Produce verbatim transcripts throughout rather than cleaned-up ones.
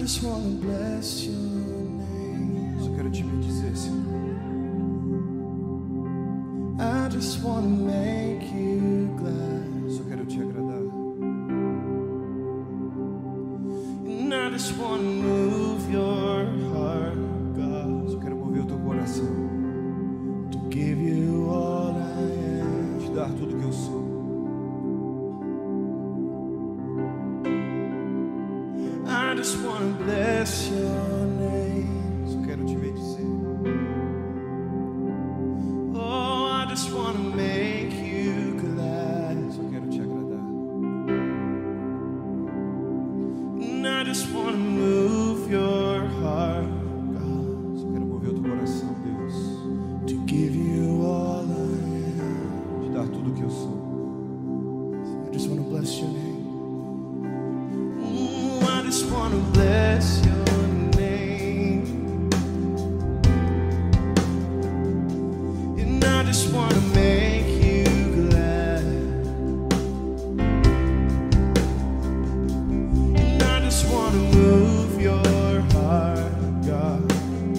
just wanna bless your name. Só quero te bendizer, Senhor. I just wanna make you glad. Só quero te agradar. And I just wanna move your heart, God. Só quero mover o teu coração. To give you all I am. Te dar tudo que eu sou. I just wanna bless your name. Só quero te bendizer. Oh, I just wanna make you glad. Só quero te agradar. And I just wanna move your heart, God. Só quero mover o teu coração, Deus. To give you all I am. Te dar tudo que eu sou. I just wanna bless your name. Mm, I just wanna bless your name. And I just wanna make you glad. And I just wanna move your heart, God.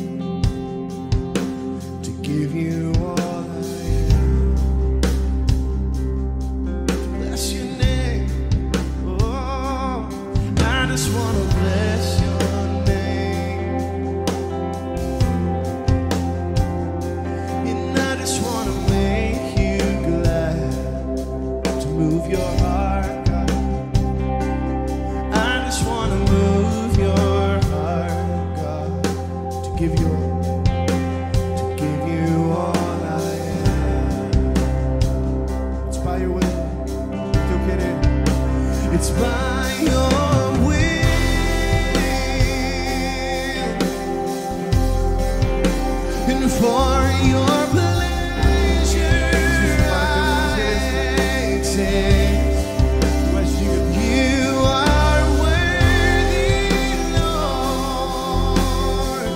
To give you all I am. Bless your name. Oh, I just wanna bless your name. And I just wanna make you glad. To move your heart, God. I just wanna move your heart, God. To give you to give you all I am. It's by your will. Teu querer. It's by your will and for your pleasure I take. Mas diga, You are worthy, Lord.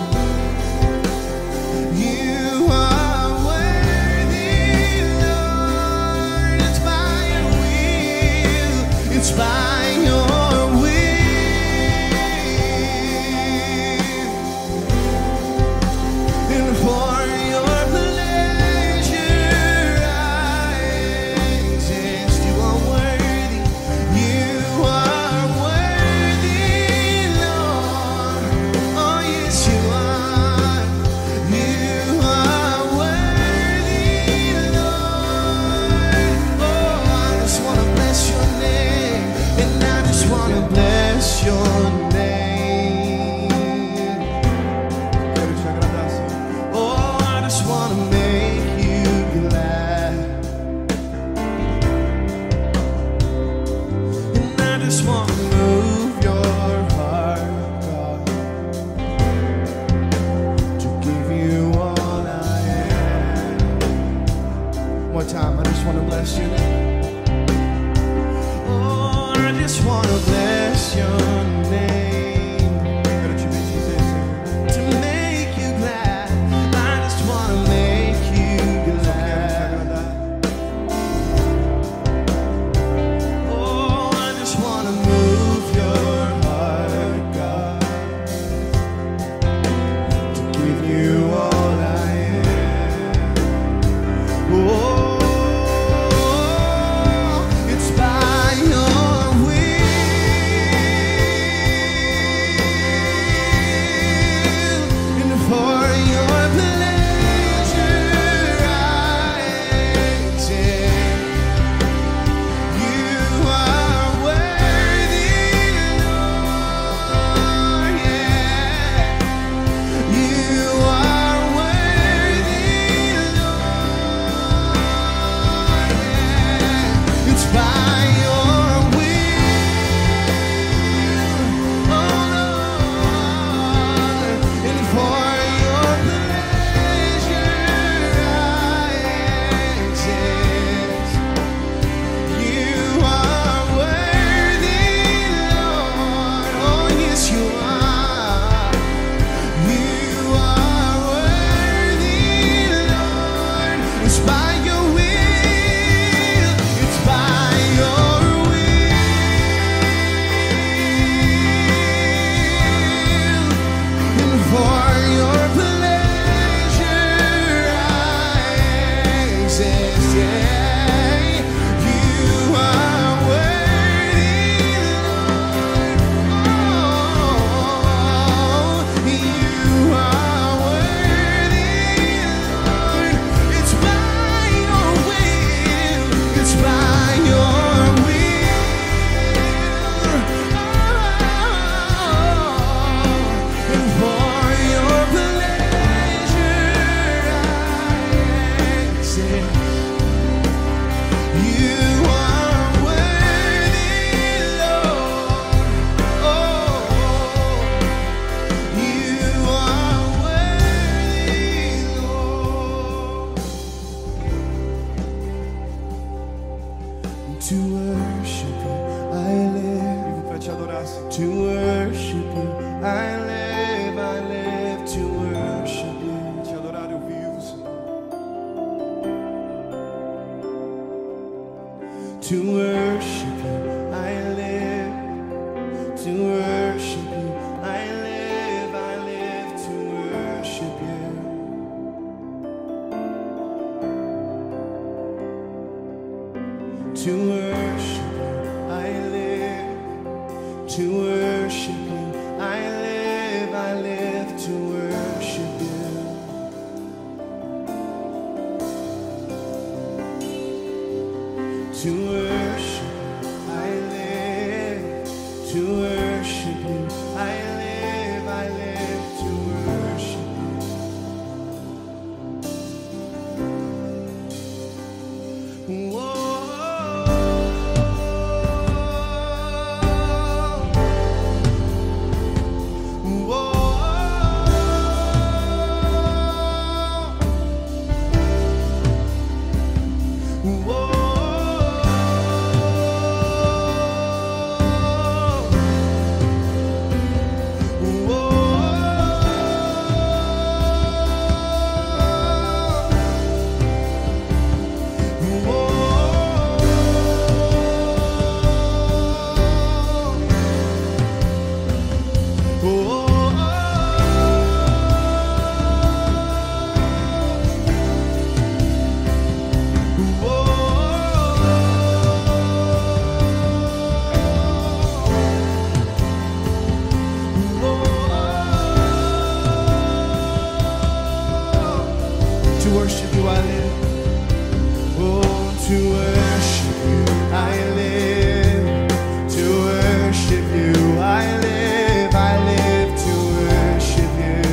You are worthy, Lord. It's by your will. It's by your will and for your pleasure. To worship you, I live. To worship you, I live. I live to worship you. To worship you, I live. To worship you, I live. I live to worship you. To worship, I live. To worship you, I live. I live to worship you. Whoa. To worship you, I live. Oh, to worship you, I live. To worship you, I live. I live to worship you.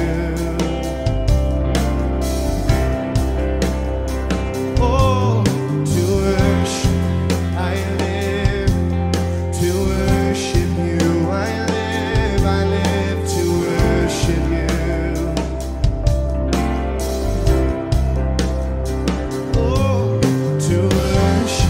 Oh, to worship, I live. To worship you, I live. I live to worship you. To worship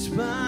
It's by